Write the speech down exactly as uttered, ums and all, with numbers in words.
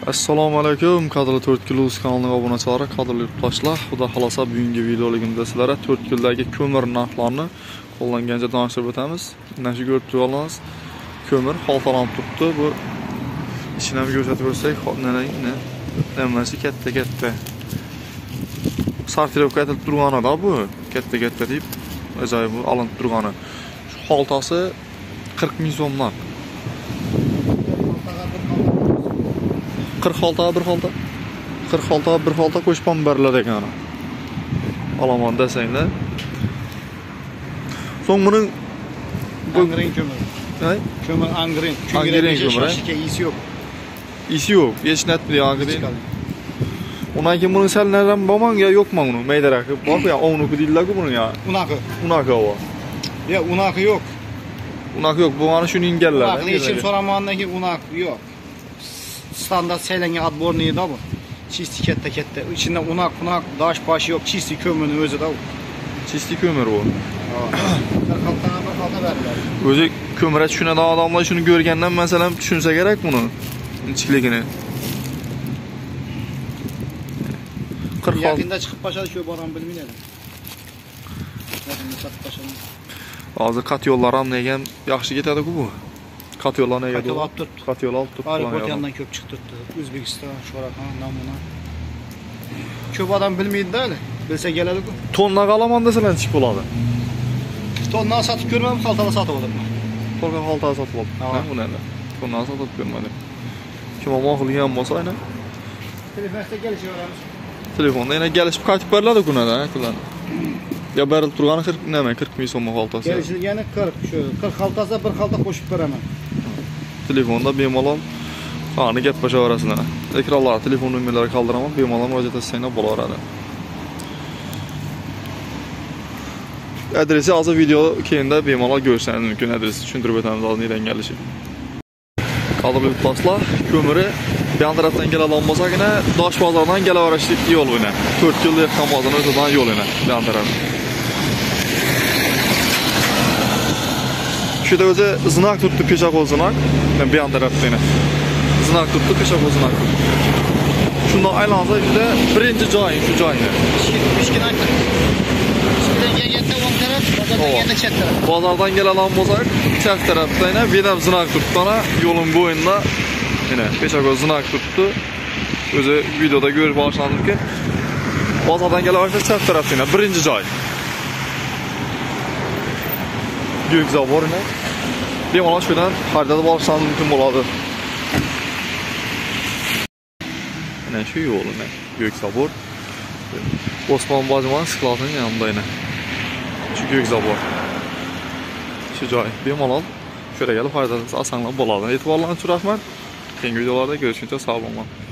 Assalomu alaykum, qadrli to'rt kilo kanalining obunachilari, qadrli yurtdoshlar. Xudo xolasa bugungi videoligimda sizlarga to'rt kildagi ko'mir narxlarini qo'llangancha tanishtirib o'tamiz. Mana shu ko'rib turganingiz ko'mir xaltalanib turibdi. Bu ishini ham ko'rsatib o'tsak, mana ne hammasi katta-katta. Sortirovka etilib turganida bu katta-katta deb ajoyib olinib turgani. Shu xaltasi qirq ming so'mdan. qirq olti bir xalta. qirq olti bir xalta qo'shib berilar ekan. Olaman desanglar. So'ng buning angren ko'mir. Hay? Ko'mir angren. Angren ko'mir. Isi yo'q. Isi yo'q. Hech netmidi angren. Undan keyin buning sal naram bo'lmanga yo'qmi uni? Maydaraqi bor ya, o'nuki deydilar-ku buni ya. Unaqa. Unaqa o. Ya, unaqa yo'q. Unaqa yo'q. Bu ana shuni ingallar. Unaqa hech so'ramandan keyin unaqa yo'q. Standart saylangan отборныйda bu. Chisti katta-katta. İçinde unak, unak, daş başı yok. Chisti kömürün özü de bu. Chisti kömür bu. Kaltana bir kalta verdiler. O'zi ko'mir tushunadigan odamlar shuni ko'rgandan masalan tushunsa kerak buni. İçkiligini. qirq olti. Yaqinda chiqib başladı shu boran bilmaydi. Yaqinda chiqib başladı. Hozir qat yo'llar ham nega yaxshi ketadi-ku bu. Qat yo'llar nega? Qat yo'l olib turibdi. Qat yo'l olib turibdi. Aeroport yandan ko'p chiqib turibdi. O'zbekiston, Shorakan, Namuna. Ko'p odam bilmaydi-da hali. Bilsa keladi-ku. Tonna qalaman desalar chiqib bo'ladi. Tonna sotib ko'rmadim, xaltalar sotib oldim. Tonna xalta sotib oldim. Ha, buni endi. Tonna sotib ko'rmadim. Kim olmoq qilgan bo'lsa aynan. Telefonda kelishaveramiz. Telefonda yana kelishib qaytib beriladi-ku nada, kunlar. Ya berilib turgani qirq nima, qirq ming so'm xaltasi. Kelishilgani qirq shu. qirq xaltasiga bir xalta qo'shib beraman. Telefonda bemalol qani gaplashaverasizlar. Ekranlar, telefon nomerlari qoldiraman, bemalol murojaat etsanglar bo'laveradi. Adresi hozir video keyinda bemalol ko'rishingiz mumkin. Adresi tushuntirib o'tamiz hozir nerdan kelishi. Qadrli do'stlar, ko'miri yan tarafdan keladigan bo'lsagina, Dosh bozoridan kelaverishlik yo'l o'yna. to'rt yil yaqin bozordan o'tadigan yo'l o'yna. Yan taraf. Şurada o'zi znak tuttu, peshaqo znak. Men bu yan tarafda yana. Znak tuttu, peshaqo znak. Shundan aylansa juda birinchi joy shu joyni. Kichkina kichkina yeganda o'ng taraf, bozordan yana chet taraf. Bozordan keladigan bo'lsak, chap tarafda yana bedam znak tuttu ana yo'lning bo'yinda yana peshaqo znak tuttu. O'zi videoda ko'rib boshlandimki, bozordan kelaversa chap tarafda yana birinchi joy. Büyük zabor ne? Bir mana şuradan haritada bağışlanız mümkün boladı. Ne şu yolu ne? Büyük zabor. Osman Bacıman sıklatının yanında yine. Şu büyük zabor. Şu joy. Bir mana şöyle gelip haritada asanla boladı. Etibarlarınız çok rahmet. Yeni videolarda görüşünce sağ olun.